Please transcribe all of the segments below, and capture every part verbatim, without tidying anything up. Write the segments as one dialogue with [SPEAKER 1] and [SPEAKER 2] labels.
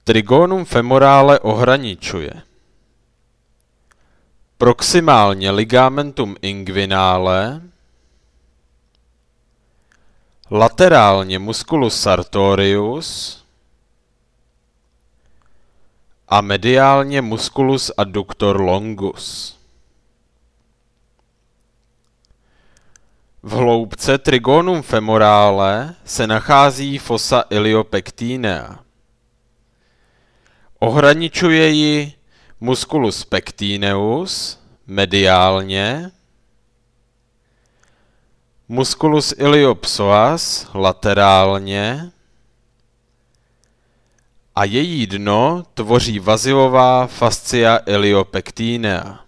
[SPEAKER 1] Trigonum femorale ohraničuje proximálně ligamentum inguinale, laterálně musculus sartorius a mediálně musculus adductor longus. V hloubce trigonum femorale se nachází fossa iliopectinea. Ohraničuje ji musculus pectineus mediálně, musculus iliopsoas laterálně a její dno tvoří vazivová fascia iliopectinea.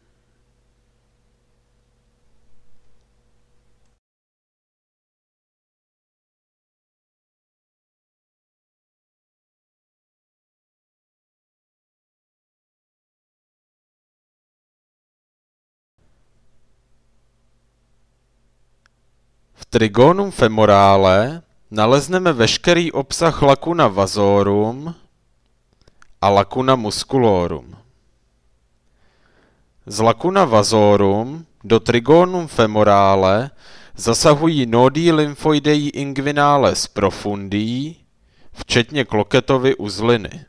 [SPEAKER 1] V trigonum femorale nalezneme veškerý obsah lacuna vasorum a lacuna musculorum. Z lacuna vasorum do trigonum femorale zasahují nodi lymphoidei inguinales profundii, včetně Cloquetovy uzliny.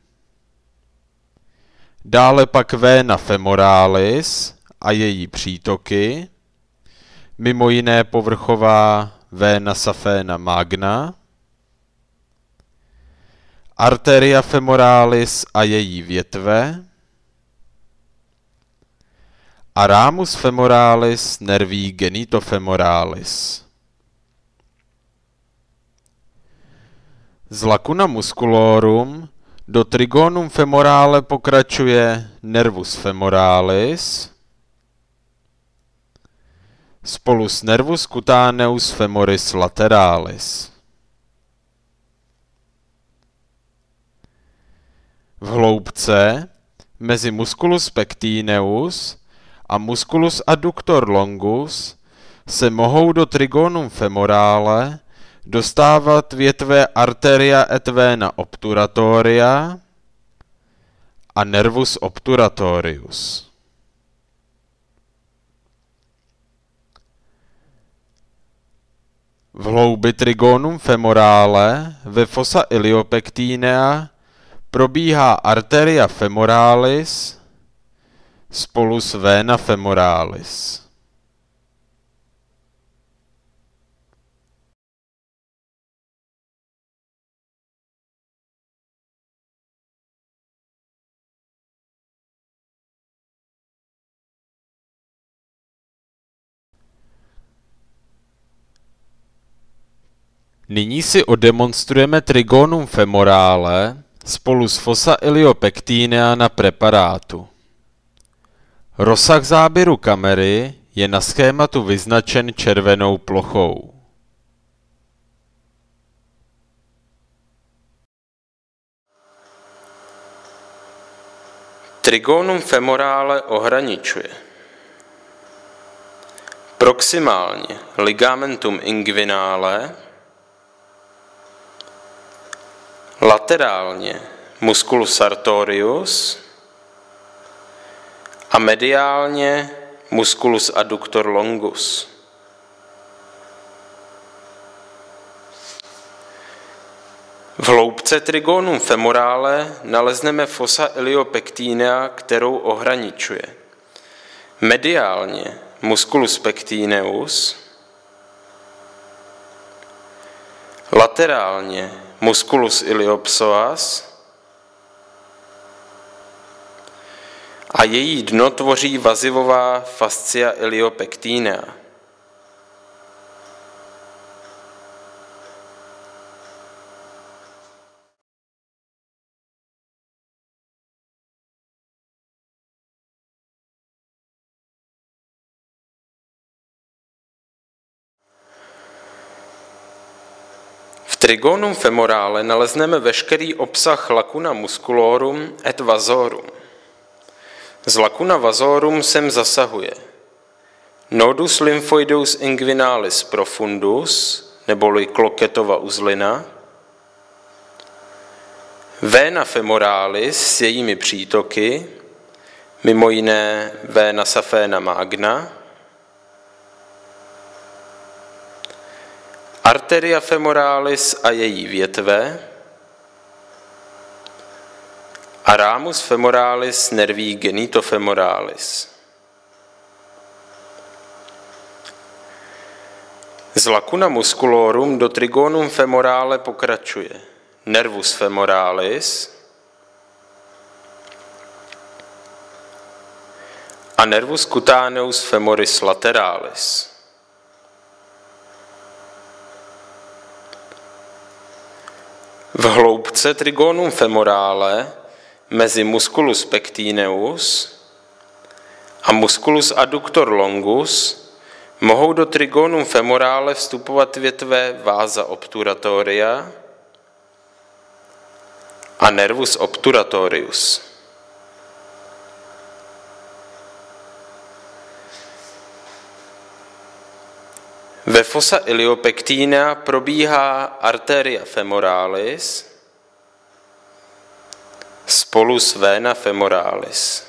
[SPEAKER 1] Dále pak vena femoralis a její přítoky, mimo jiné povrchová vena saphena magna, arteria femoralis a její větve a ramus femoralis nervi genitofemoralis. Z lacuna musculorum do trigonum femorale pokračuje nervus femoralis spolu s nervus cutaneus femoris lateralis. V hloubce mezi musculus pectineus a musculus adductor longus se mohou do trigonum femorale dostávat větve arteria et vena obturatoria a nervus obturatorius. V hloubi trigonum femorale ve fossa iliopectinea probíhá arteria femoralis spolu s vena femoralis. Nyní si odemonstrujeme trigonum femorale spolu s fossa iliopectinea na preparátu. Rozsah záběru kamery je na schématu vyznačen červenou plochou. Trigonum femorale ohraničuje proximálně ligamentum inguinale, laterálně musculus sartorius a mediálně musculus adductor longus. V hloubce trigonum femorale nalezneme fossa iliopectinea, kterou ohraničuje mediálně musculus pectineus, laterálně musculus iliopsoas a její dno tvoří vazivová fascia iliopectinea. V trigonum femorale nalezneme veškerý obsah lacuna musculorum et vasorum. Z lacuna vasorum sem zasahuje nodus lymphoideus inguinalis profundus, neboli Cloquetova uzlina, Vena femoralis s jejími přítoky, mimo jiné vena saphena magna, arteria femoralis a její větve a ramus femoralis nervi genitofemoralis. Z lacuna musculorum do trigonum femorale pokračuje nervus femoralis a nervus cutaneus femoris lateralis. V hloubce trigonum femorale mezi musculus pectineus a musculus adductor longus mohou do trigonum femorale vstupovat větve vasa obturatoria a nervus obturatorius. Ve fossa iliopectinea probíhá arteria femoralis spolu s vena femoralis.